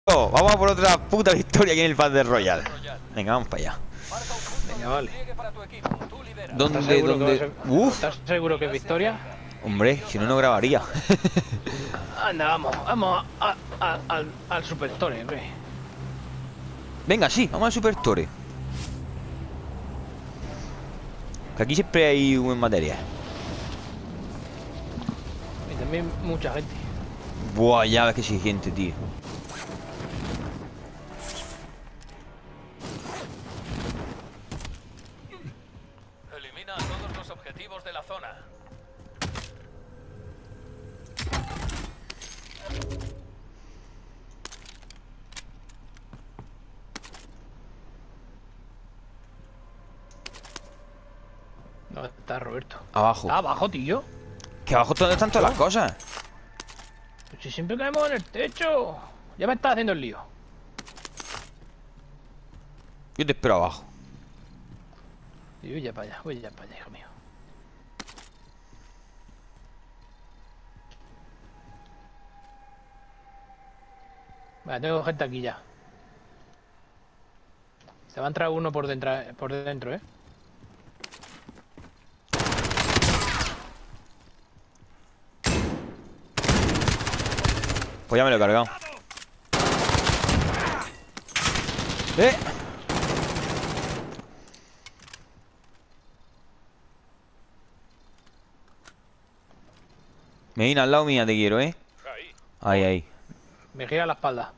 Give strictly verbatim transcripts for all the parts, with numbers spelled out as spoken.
Vamos a por otra puta victoria aquí en el Battle Royale. Venga, vamos para allá. Venga, vale. ¿Dónde, ¿Estás seguro, dónde? que, Uf. ¿Estás seguro que es victoria? Hombre, si no, no grabaría. Anda, vamos, vamos a, a, a, al, al Superstore, hombre. Venga, sí, vamos al Superstore. Que aquí siempre hay buen material. Y también mucha gente. Buah, ya ves que sí hay gente, tío. Elimina a todos los objetivos de la zona. ¿Dónde está Roberto? Abajo. Ah, abajo, tío. Que abajo donde están todas las cosas. Pues si siempre caemos en el techo. Ya me está haciendo el lío. Yo te espero abajo. Y voy ya para allá, voy ya para allá, hijo mío. Vale, tengo gente aquí ya. Se va a entrar uno por dentro, por dentro, ¿eh? Pues ya me lo he cargado. ¡Eh! Me viene al lado mía, te quiero, ¿eh? Ahí, ahí. Me gira la espalda.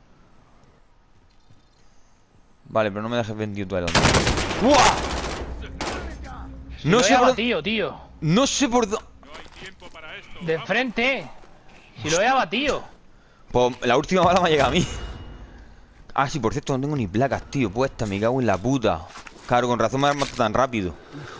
Vale, pero no me dejes vendido tú el otro. ¡Buah! Si No lo sé he por abatido, tío. No sé por dónde. De frente. Si lo he abatido. Pues la última bala me ha llegado a mí. Ah, sí, por cierto, no tengo ni placas, tío, puestas. Me cago en la puta. Claro, con razón me has matado tan rápido.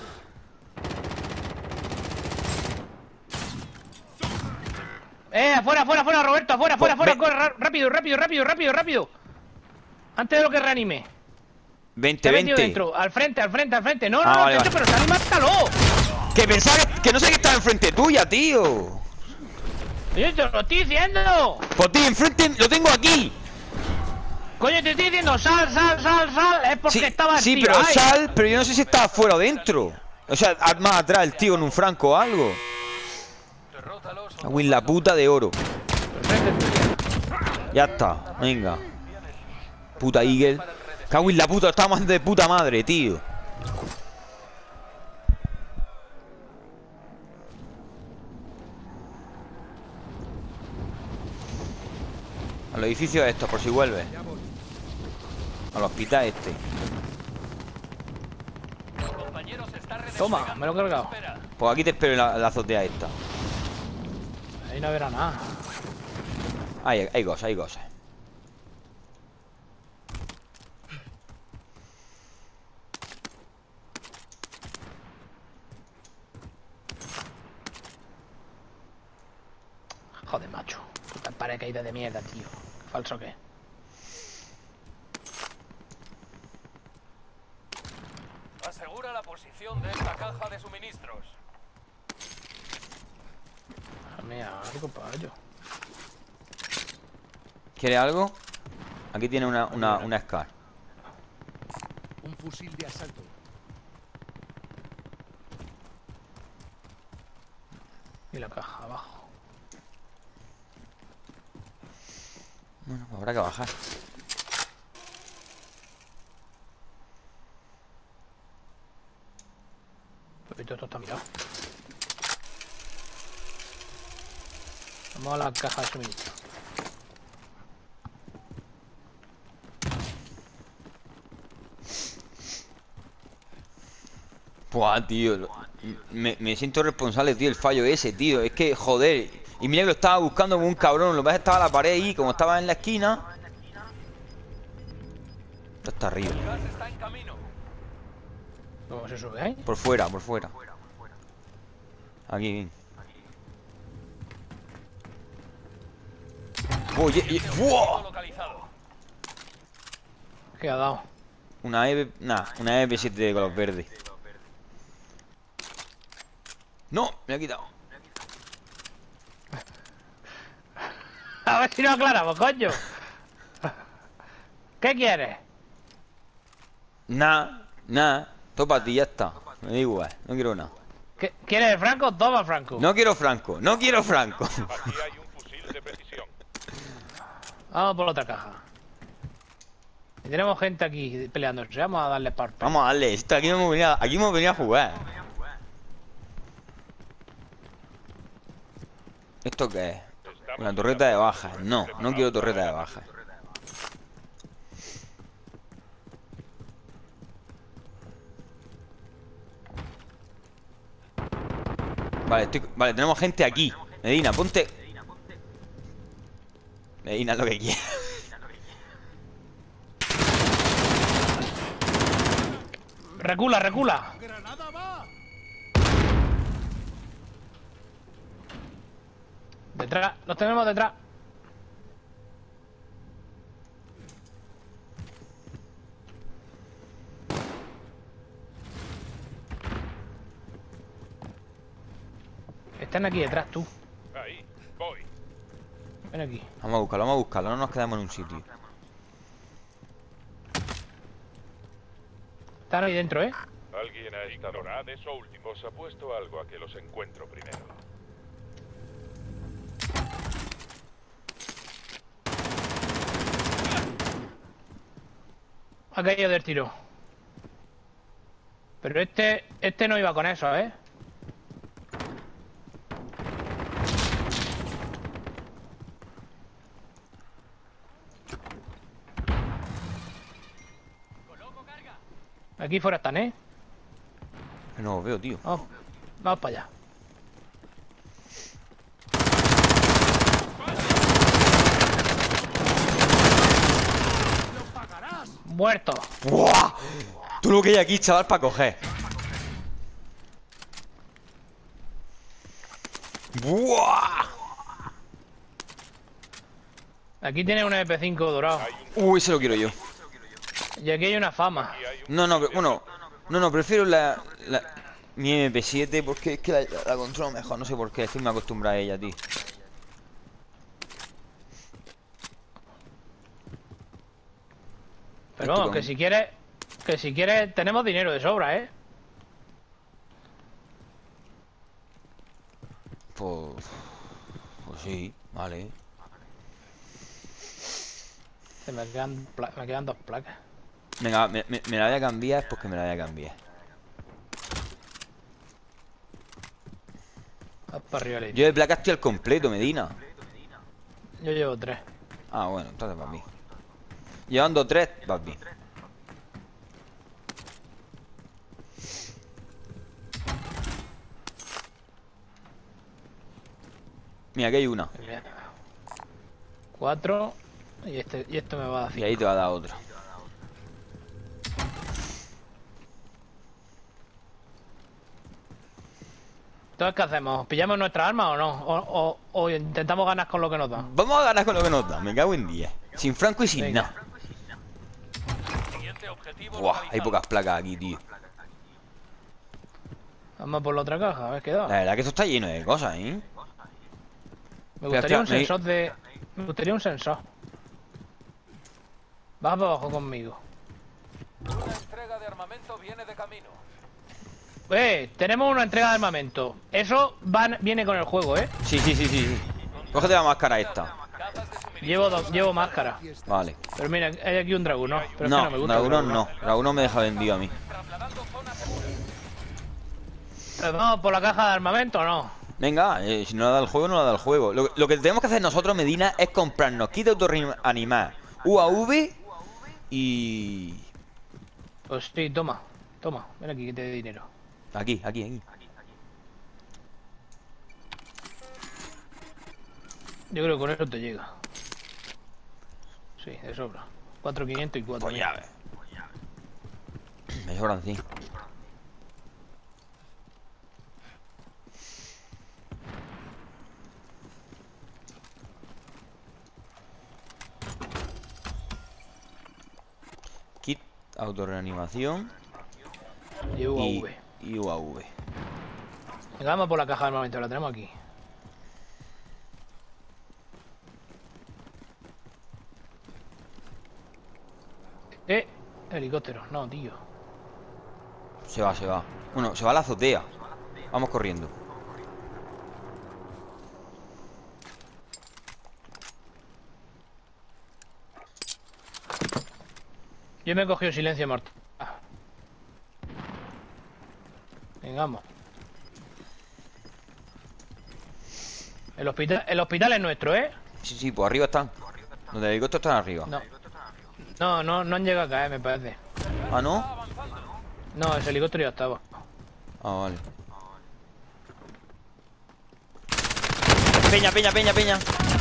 Eh, afuera, afuera, afuera, Roberto, afuera, afuera, Pues, afuera, corre, rápido, rápido, rápido, rápido, rápido. Antes de lo que reanime. Vente, Te he metido vente. dentro, al frente, al frente, al frente. No, no, Ah, no, vale, techo, vale. pero sal y mátalo. Que pensaba que, que no sé que estaba enfrente tuya, tío. Yo te lo estoy diciendo. Pues tío, enfrente lo tengo aquí. Coño, te estoy diciendo, sal, sal, sal, sal. Es porque Sí, estaba sí, tío, pero ay. sal, pero yo no sé si estaba fuera o dentro. O sea, más atrás el tío en un franco o algo. Cago en la puta de oro. Ya está, venga. Puta Eagle. Cago en la puta, estábamos haciendo de puta madre, tío. Al edificio estos, por si vuelve. Al hospital este. Toma, me lo he cargado. Pues aquí te espero en la, en la azotea esta. Ahí no verá nada. Hay, hay cosas, hay cosas. Joder, macho. Puta paracaídas de mierda, tío. ¿Qué falso qué? Asegura la posición de esta caja de suministros. Mira, algo para ello. ¿Quiere algo? Aquí tiene una, una, una Scar. Un fusil de asalto. Y la caja abajo. Bueno, pues habrá que bajar. Pero todo está mirado. Vamos a la caja de suministro. Buah, tío. lo- Me, me siento responsable, tío, el fallo ese, tío. Es que, joder. Y mira que lo estaba buscando como un cabrón. Lo que pasa es que estaba la pared ahí, como estaba en la esquina. Esto está arriba. El gas está en camino. ¿Cómo se sube ahí? Por fuera, por fuera. Aquí. Oye, oye, ¡buah! Localizado. ¿Qué ha dado? Una E V. Nah, una E V siete de color verde. No, me ha quitado. A ver si lo aclaramos, coño. ¿Qué quieres? Nada, nada. Todo para ti, ya está. Me da igual, no quiero nada. ¿Qué- ¿Quieres Franco? Toma Franco. No quiero Franco, no quiero Franco. Aquí hay un fusil de precisión. Vamos por la otra caja. Y tenemos gente aquí peleándose. Vamos a darle par. Vamos a darle esto, aquí hemos venido, aquí hemos venido a jugar. ¿Esto qué es? Una torreta de bajas. No, no quiero torreta de bajas. Vale, estoy, vale, tenemos gente aquí. Medina, ponte. Medina, lo que quieras. Recula, recula. ¡Granada va! Detrás, los tenemos detrás. Están aquí detrás, tú. Ahí, voy. Ven aquí. Vamos a buscarlo, vamos a buscarlo. No nos quedamos en un sitio. Están ahí dentro, ¿eh? Alguien a esta hora de eso último. Os apuesto algo a que los encuentro primero. Ha caído del tiro. Pero este, este no iba con eso, ¿eh? Aquí fuera están, ¿eh? No los veo, tío. Vamos, vamos para allá. Muerto. ¡Buah! Tú lo que hay aquí, chaval, para coger. ¡Buah! Aquí tiene un M P cinco dorado. Uy, ese lo quiero yo. Y aquí hay una fama. No, no, pero- bueno. No, no, prefiero la, la mi M P siete porque es que la, la controlo mejor. No sé por qué, estoy me acostumbrado a ella, tío. Pero Esto vamos, con- que si quieres, que si quieres, tenemos dinero de sobra, ¿eh? Pues. Pues sí, vale. Se me quedan, pla- me quedan dos placas. Venga, me, me- me la voy a cambiar porque me la voy a cambiar. Vas para arriba, Lady. Yo de placa estoy al completo, Medina. Yo llevo tres. Ah, bueno, entonces va bien. Llevando tres, va bien. Mira, aquí hay una. Bien. Cuatro. Y este, y esto me va a dar Y ahí te va a dar otro. Entonces, ¿qué hacemos? ¿Pillamos nuestra arma o no? O, o- o intentamos ganar con lo que nos da. Vamos a ganar con lo que nos da, me cago en diez. Sin Franco y sin Venga. nada. Siguiente objetivo Buah, hay localizado. pocas placas aquí, tío. Vamos por la otra caja, a ver qué da. La verdad que esto está lleno de cosas, ¿eh? Me espera, gustaría un espera, me- sensor de... Me gustaría un sensor. Vas para abajo conmigo. Una entrega de armamento viene de camino. Eh, tenemos una entrega de armamento. Eso va, viene con el juego, ¿eh? Sí, sí, sí, sí, sí. Cógete la máscara esta. Cajas de suministro. Llevo dos, llevo máscara. Vale. Pero mira, hay aquí un dragón, ¿no? Pero es No, que no me gusta. el Dragunov dragón. no. Dragunov me deja vendido a mí. Trasladando zona segura. Eh, ¿Vamos por la caja de armamento o no? Venga, eh, si no la da el juego, no la da el juego. Lo, lo que tenemos que hacer nosotros, Medina, es comprarnos kit de autorreanimar, U A V y... Pues sí, toma. Toma, ven aquí que te dé dinero. Aquí, aquí, aquí. Yo creo que con eso te llega. Sí, de sobra. cuatro mil quinientos y cuatro Pues mil. ya ves. Me sobran cinco. Kit, autorreanimación Llevo y, A V. y U A V. Venga, vamos por la caja de armamento, la tenemos aquí. Eh, helicóptero. No, tío. Se va, se va. Bueno, se va a la azotea. Vamos corriendo. Yo me he cogido silencio mortal. Ah. Vengamos. El hospital, el hospital es nuestro, ¿eh? Sí, sí, pues arriba están. Los del helicóptero están arriba. No. No, no, no han llegado a caer, me parece. Ah, ¿no? No, ese helicóptero ya estaba. Ah, vale. Peña, peña, peña, peña.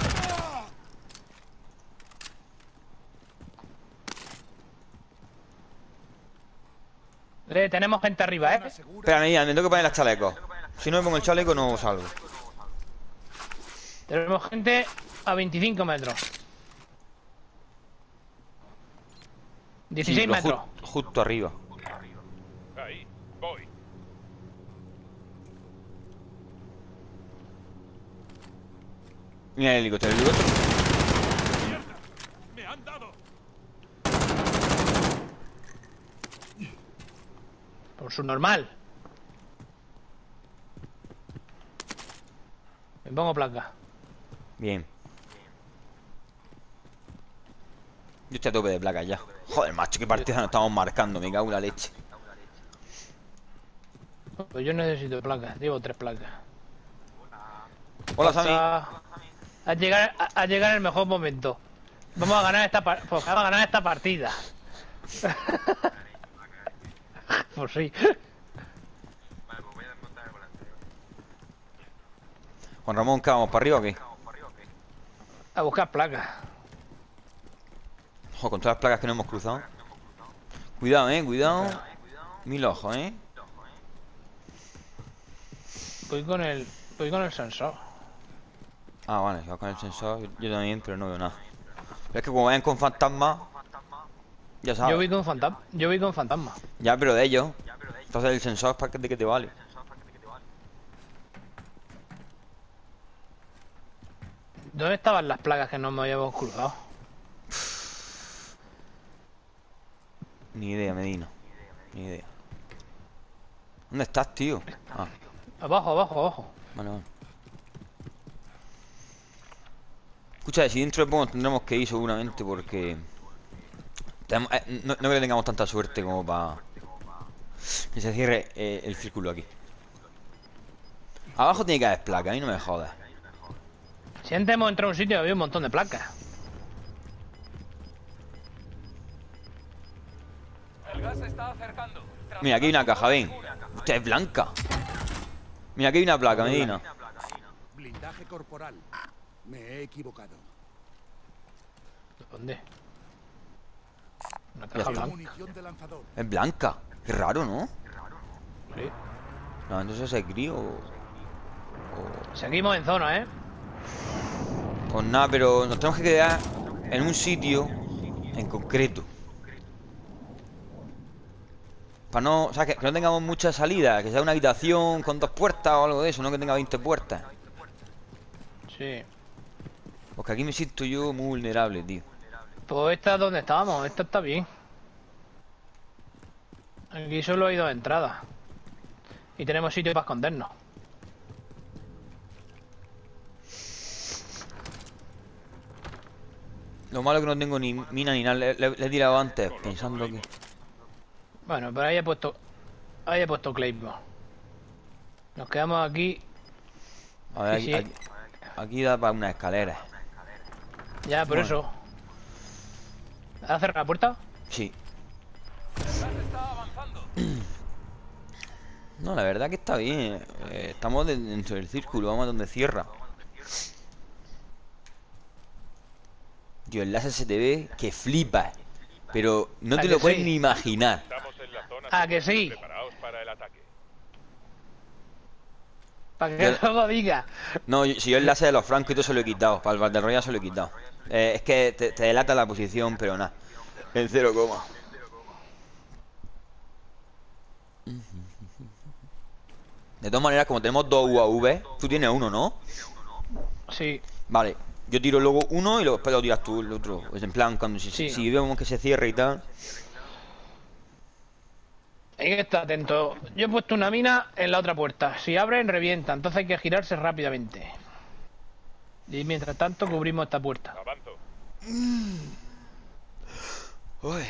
Eh, tenemos gente arriba, ¿eh? Espera, mira, me tengo que poner las chalecos. Si no me pongo el chaleco no salgo. Tenemos gente a veinticinco metros. dieciséis Sí, lo metros. ju- justo arriba. Ahí, voy. Mira el helicóptero, el helicóptero. ¡Me han dado! Por su normal. Me pongo placa. Bien. Yo estoy a tope de placas ya. Joder, macho, qué partida nos estamos marcando. Me cago en la leche. Pues yo necesito placas. Llevo tres placas. Hola, Sammy. A, a llegar, a, a llegar en el mejor momento. Vamos a ganar esta, par- pues vamos a ganar esta partida. Pues sí. Juan Ramón, ¿qué vamos? ¿Para arriba o qué? A buscar placas. Ojo, con todas las placas que no hemos cruzado. Cuidado, eh, cuidado. Mil ojos, eh. Voy con el. Voy con el sensor. Ah, vale, va con el sensor. Yo, yo también, pero no veo nada. Pero es que como vayan con fantasmas. Ya sabes. Yo voy con fantasma. Yo voy con fantasma. Ya, pero de ellos. Entonces el sensor, ¿para qué, de qué te vale? ¿Dónde estaban las placas que no me habíamos cruzado? Ni idea, Medina. Ni idea. ¿Dónde estás, tío? Ah, Abajo, abajo, abajo. vale, vale. Escucha, si dentro de poco tendremos que ir seguramente porque... tenemos- eh, no, no creo que tengamos tanta suerte como para... que se cierre eh, el círculo aquí. Abajo tiene que haber placa, a mí no me jodas. Si antes hemos entrado a un sitio había un montón de placas. El gas se está acercando. Mira, aquí hay una caja, ven. Hostia, es blanca. Mira, aquí hay una placa, Medina. Blindaje corporal. Me he equivocado. ¿Dónde? Una Ya caja está. blanca. Munición de lanzador. Es blanca. Qué raro, ¿no? Sí. No, entonces es gris o... Seguimos en zona, ¿eh? Pues nada, pero nos tenemos que quedar en un sitio en concreto. Para no... O sea, que, que no tengamos mucha salida. Que sea una habitación con dos puertas o algo de eso, no que tenga veinte puertas. Sí. Porque aquí me siento yo muy vulnerable, tío. Pues esta es donde estábamos. Esta está bien. Aquí solo hay dos entradas. Y tenemos sitio para escondernos. Lo malo es que no tengo ni mina ni nada. Le, le- le he tirado antes pensando que... Bueno, pero ahí he puesto. Ahí he puesto Claymore. Nos quedamos aquí. A ver, Sí, aquí, sí. aquí, aquí da para una escalera. Ya, por Bueno. eso. ¿Has cerrado la puerta? Sí. El gas está avanzando. No, la verdad que está bien. Eh, estamos de- dentro del círculo, vamos a donde cierra. Tío, el láser se te ve que flipas. Pero no ¿A te que lo puedes sí? ni imaginar. Estamos en la zona. Ah, que sí. Preparaos para el ataque. Para que Yo- luego diga. No, yo- si yo el láser de los francos y todo se lo he quitado. Para el Valderroya se lo he quitado. Eh, es que te, te delata la posición, pero nada. En cero coma. De todas maneras, como tenemos dos U A V, tú tienes uno, ¿no? Sí. Vale. Yo tiro luego uno y luego después lo tiras tú el otro. Pues en plan, cuando si, Sí. si vemos que se cierra y tal. Hay que estar atento. Yo he puesto una mina en la otra puerta. Si abren, revienta. Entonces hay que girarse rápidamente. Y mientras tanto cubrimos esta puerta. Avanzo. Uy.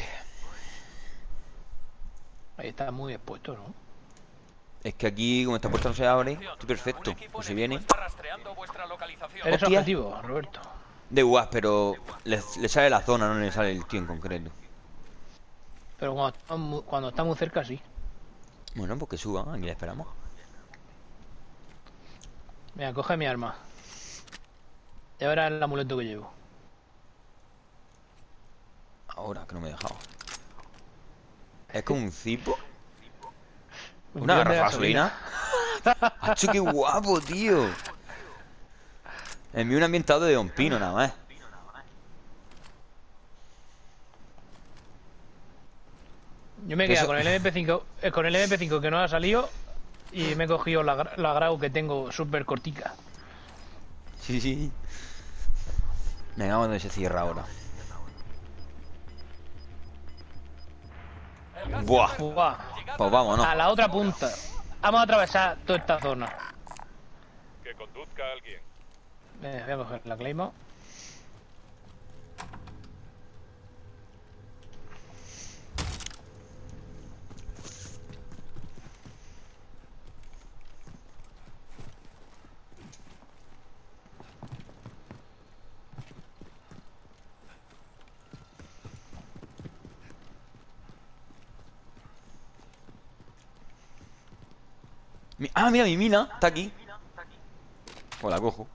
Ahí está muy expuesto, ¿no? Es que aquí, como esta puerta no se abre, estoy Un perfecto. equipo Pues si enemigo viene. está rastreando vuestra localización. Eres Hostia. objetivo, Roberto. Da igual, pero le, le sale la zona, no le sale el tío en concreto. Pero cuando está muy, cuando está muy cerca, sí. Bueno, pues que suba, aquí le esperamos. Mira, coge mi arma. Ya verás el amuleto que llevo. Ahora, que no me he dejado. Es como un cipo. Un Una bidón de garrafa de gasolina. ¡Hacho, qué guapo, tío! Envío un ambientado de Don Pino, nada más. Yo me he Eso- quedado con el M P cinco, eh, con el M P cinco que no ha salido y me he cogido la, gra- la grau que tengo súper cortica. Sí, sí. Venga, donde se cierra ahora. El gas Buah. se acerca. Buah. Llegad Pues a la vámonos. A la otra punta. Vamos a atravesar toda esta zona. Que conduzca alguien. Eh, voy a coger la Claymore. Mi- ah, mira, mi mina está aquí. Pues la cojo.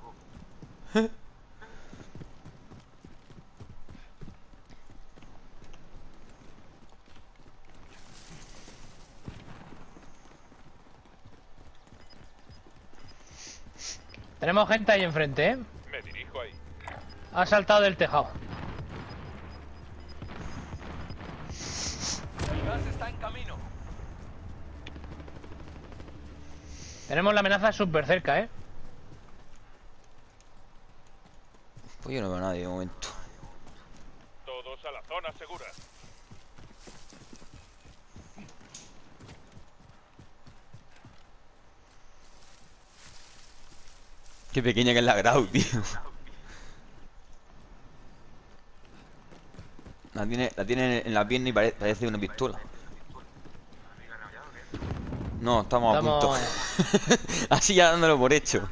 Tenemos gente ahí enfrente, ¿eh? Me dirijo ahí. Ha saltado del tejado. El gas está en camino. Tenemos la amenaza súper cerca, ¿eh? Pues yo no veo a nadie de momento. Todos a la zona segura. Qué pequeña que es la Grau, tío. La tiene, la tiene en la pierna y pare- parece una pistola. No, estamos, Estamos- a punto. Así ya dándolo por hecho.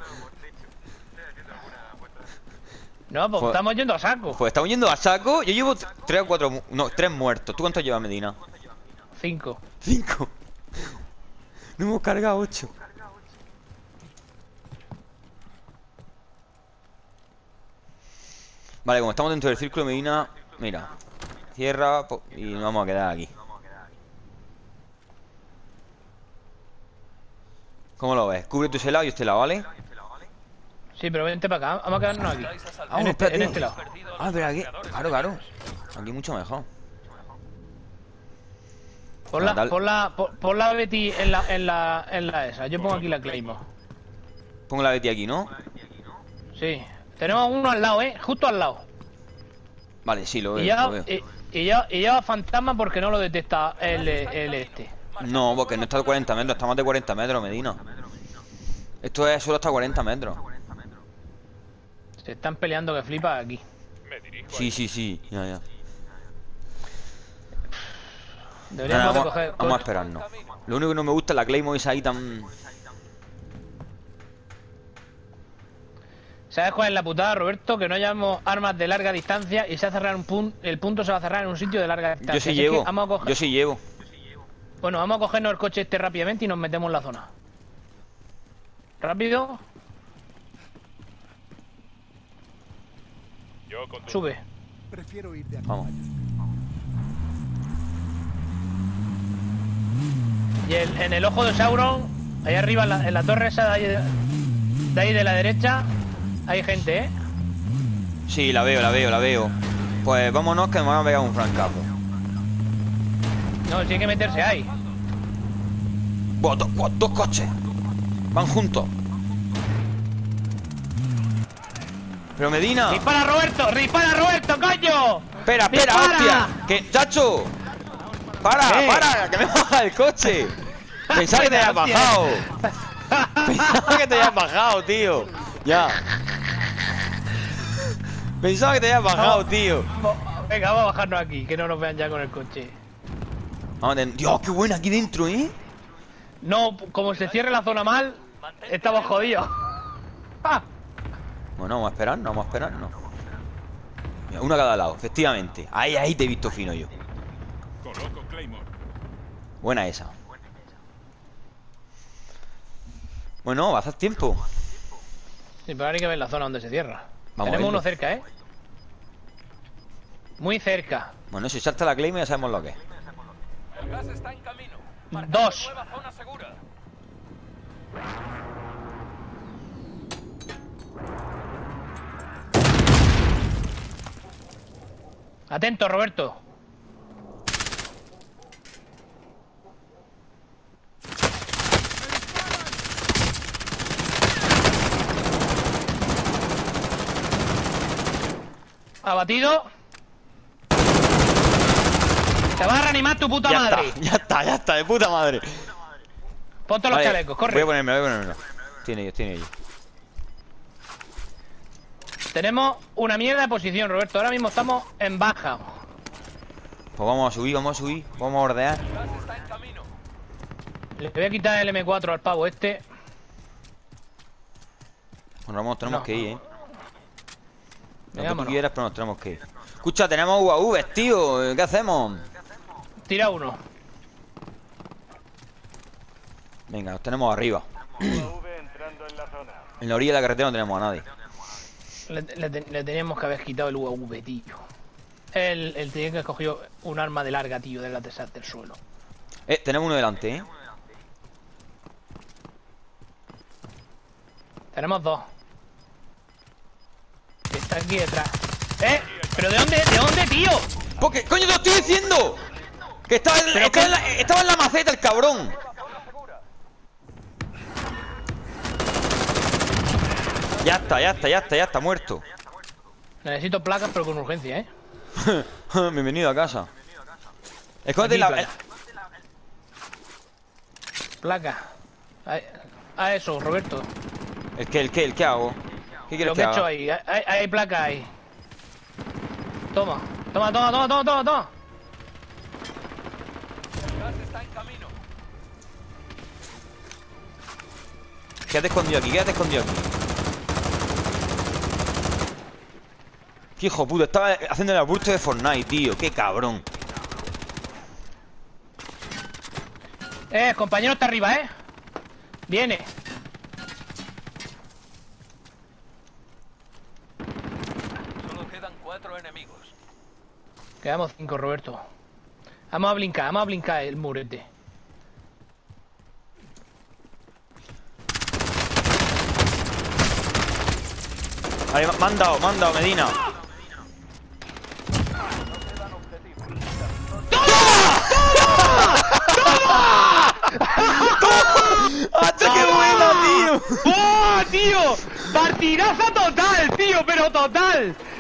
No, pues Joder. estamos yendo a saco. Pues estamos yendo a saco. Yo llevo t- tres o cuatro. mu- No, tres muertos. ¿Tú cuántos llevas, Medina? Cinco. Cinco. No hemos cargado ocho. Vale, como estamos dentro del círculo, Medina. Mira. Cierra po- y nos vamos a quedar aquí. ¿Cómo lo ves? Cubre tu ese lado y este lado, ¿vale? Sí, pero vente para acá. Vamos a quedarnos aquí. Estáis a salvo. Ah, En no, este, en espérate. este lado. Ah, pero aquí. Claro, claro. Aquí mucho mejor. Pon la, Dale. pon la, pon, pon la Betty en la, en la, en la esa. Yo pongo aquí la Claymore. Pongo la Betty aquí, ¿no? Sí. Tenemos uno al lado, ¿eh? Justo al lado. Vale, sí, lo veo. Y ya, Lo veo. y, y ya, y ya fantasma porque no lo detecta el, el este. No, porque no está a cuarenta metros, está más de cuarenta metros, Medina. Esto es solo hasta cuarenta metros. Se están peleando que flipa aquí. Me dirijo Sí, ahí. sí, sí. Ya, ya. Deberíamos Nada, de vamos, coger. vamos a esperarnos. Lo único que no me gusta es la Claymore esa ahí tan... ¿Sabes cuál es la putada, Roberto? Que no llevamos armas de larga distancia y se va a cerrar un punto. El punto se va a cerrar en un sitio de larga distancia. Yo sí Así que llevo. vamos a coger- Yo sí llevo. Bueno, vamos a cogernos el coche este rápidamente y nos metemos en la zona. Rápido, Yo conduzco. sube. Prefiero ir de aquí. Vamos. Y el- en el ojo de Sauron, ahí arriba en la, en la torre esa de ahí, de, de ahí de la derecha, hay gente, ¿eh? Sí, la veo, la veo, la veo. Pues vámonos que me van a pegar un francazo. No, si hay que meterse ahí. Buah, do- buah, dos coches. Van juntos. Pero Medina. ¡Dispara, Roberto! ¡Dispara, Roberto, coño! Espera, espera, ¡Dispara! hostia. Que, chacho. Para, ¿Qué? para, que me baja el coche. Pensaba que te habías Hostia. bajado. Pensaba que te habías bajado, tío. Ya. Pensaba que te habías bajado, tío. Venga, vamos a bajarnos aquí, que no nos vean ya con el coche. Vamos a ten- Dios, qué buena aquí dentro, ¿eh? No, como se cierre la zona mal, estamos jodidos. Ah, Bueno, vamos a esperar, no vamos a esperar, no. Mira, uno a cada lado, efectivamente. Ahí, ahí te he visto fino yo. Coloco Claymore. Buena esa. Bueno, va a hacer tiempo. sí, pero ahora hay que ver la zona donde se cierra. Vamos a Tenemos uno verlo. cerca, ¿eh? Muy cerca. Bueno, si salta la claim ya sabemos lo que es. El gas está en camino. Dos. Nueva zona segura. Atento, Roberto. Abatido. Te vas a reanimar tu puta Ya madre. está, ya está, ya está, de puta madre. Ponte los Vale, chalecos, corre. Voy a ponerme, voy a ponerme. Tiene ellos, tiene ellos. Tenemos una mierda de posición, Roberto. Ahora mismo estamos en baja. Pues vamos a subir, vamos a subir, vamos a ordenar. El gas está en camino. Le voy a quitar el eme cuatro al pavo este. Bueno, vamos, tenemos No. que ir, eh. Lo que tú Vámonos. quieras, pero nos tenemos que ir. Escucha, tenemos U A Vs, tío. ¿Qué hacemos? Tira uno. Venga, los tenemos arriba. U A V entrando en la zona. En la orilla de la carretera no tenemos a nadie. Le, le te- le teníamos que haber quitado el U A V, tío. El, el tío que escogió un arma de larga, tío, de la tesa del suelo. Eh, tenemos uno delante, eh. Tenemos dos. Que está aquí detrás. ¡Eh! ¿Pero de dónde? ¿De dónde, tío? Porque, coño, te lo estoy diciendo. Que estaba en, Pero estaba que- en la, estaba en la maceta el cabrón. Ya está, ya está, ya está, ya está muerto. Necesito placas, pero con urgencia, ¿eh? Bienvenido a casa. Escóndete Aquí, la. placa. Placa. A, a eso, Roberto. ¿El qué, el qué, el qué hago? ¿Qué quieres Lo que que he hecho haga? ahí. Hay, hay- hay placa ahí. Toma. Toma, toma, toma, toma, toma, toma. El gas está en camino. Quédate escondido aquí, quédate escondido aquí. Qué hijo puta, estaba haciendo el aburto de Fortnite, tío. Qué cabrón. Eh, compañero está arriba, ¿eh? Viene. Solo quedan cuatro enemigos. Quedamos cinco, Roberto. Vamos a blincar, vamos a blincar el murete. Vale, me han dado, me han dado, Medina. ¡Hacha, qué buena, tío! ¡Oh, tío! ¡Partidaza total, tío! ¡Pero total!